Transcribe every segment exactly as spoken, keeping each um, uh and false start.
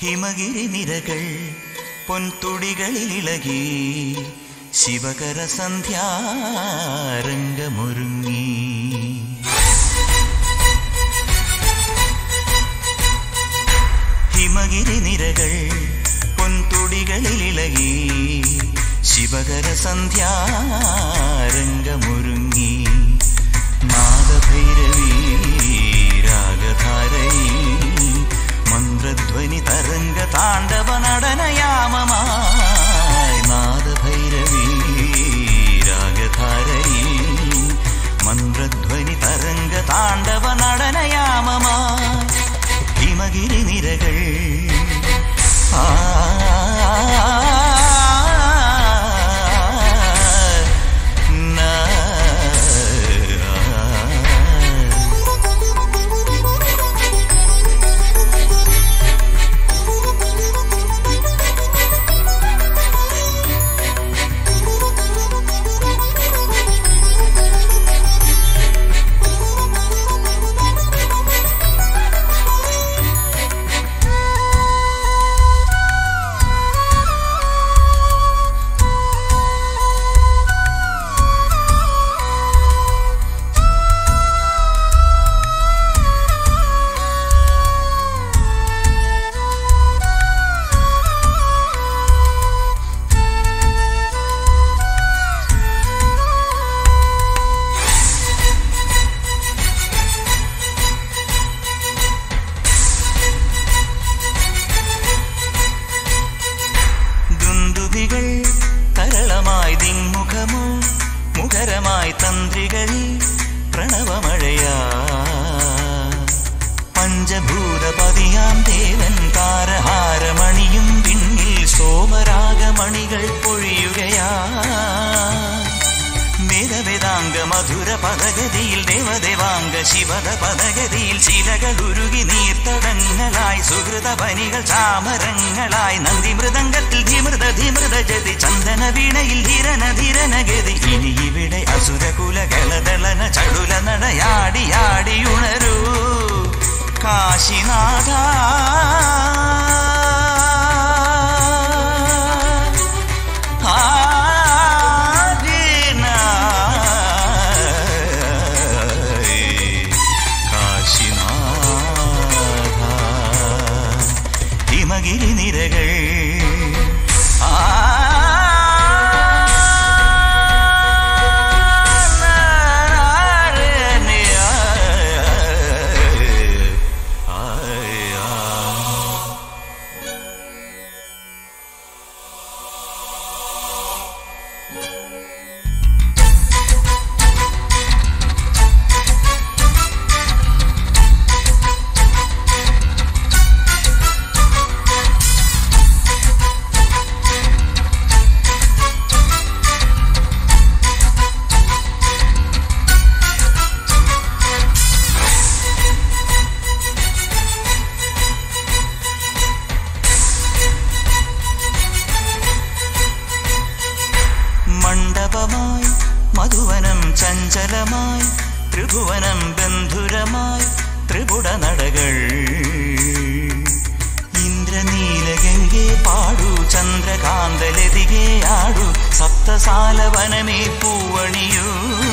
ഹിമഗിരി നിരകൾ പൊൻതുടികളിലിളകി ശിവകര സന്ധ്യാരംഗമൊരുങ്ങി. ഹിമഗിരി നിരകൾ പൊൻതുടികളിലിളകി ശിവകര സന്ധ്യാരംഗമൊരുങ്ങി. നാദഭൈരവീ രാഗധാരയീ മന്ത്രധ്വനി തരംഗ താണ്ഡവ നടനയാമമായി. നാദഭൈരവീ രാഗധാരയീ മന്ത്രധ്വനി തരംഗ താണ്ഡവ നടനയാമമായി. ഹിമഗിരി നിരകൾ ആ തരളമായി ദിങ്മുഖമോ മുഖരമായി തന്ത്രികളിൽ പ്രണവമഴയാ. പഞ്ചഭൂതപതിയാം ദേവൻ താരഹാരമണിയും പിന്നിൽ സോമരാഗമണികൾ പൊഴിയുകയാ. വേദവേദാംഗ മധുര പദഗതിയിൽ ദേവദേവാംഗ ശിവത പദഗതിയിൽ ശിലകൾ ഉരുകി നീർത്തടങ്ങളായി സുഹൃത പനികൾ ചാമരങ്ങളായി. നന്ദി മൃദംഗത്തിൽ ധിമൃത ധിമൃത ജതി ചന്ദന വീണയിൽ ധീരന ധീരന ഗതി. ഇനി ഇവിടെ അസുരകുല ഗളദളന ചടുല നടയാടിയാടിയുണരൂ കാശിനാഥ. ഹിമഗിരി നിരകൾ ആ മണ്ഡപമായി മധുവനം ചഞ്ചലമായി ത്രിഭുവനം ബന്ധുരമായി ത്രിപുട നടകൾ. ഇന്ദ്രനീലഗംഗേ പാടൂ ചന്ദ്രകാന്തലതികേ ആടൂ സപ്തസാലവനമേ പൂവണിയൂ.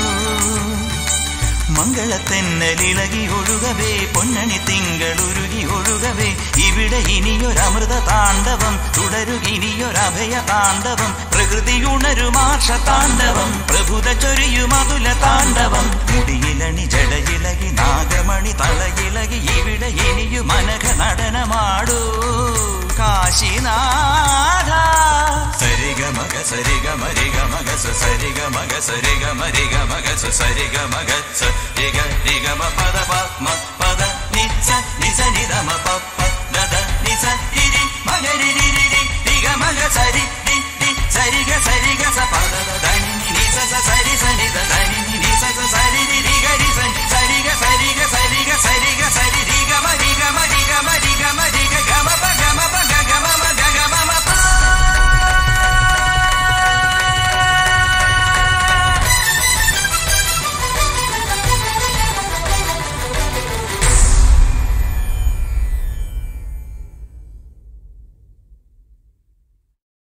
മംഗളത്തെന്നലിളകി ഒഴുകവേ പൊന്നണി തിങ്കളുരുകി ഒഴുകവേ. ഇവിടെ ഇനിയൊരമൃത താണ്ഡവം തുടരുകിനിയൊരഭയ താണ്ഡവം. പ്രകൃതിയുണരുമാർഷ താണ്ഡവം പ്രഭുത ചൊരിയുമതുല താണ്ഡവം. മുടിയിലണി ജടയിളകി നാഗമണി തലയിളകി ഇവിടെ ഇനിയു മനഘ നടനമാടൂ കാശിനാഥ. സരിഗ മഗ സരിഗ മരിഗ മഗ സരിഗ മഗ സരിഗ മരിഗ മഗ സരിഗ മഗ സ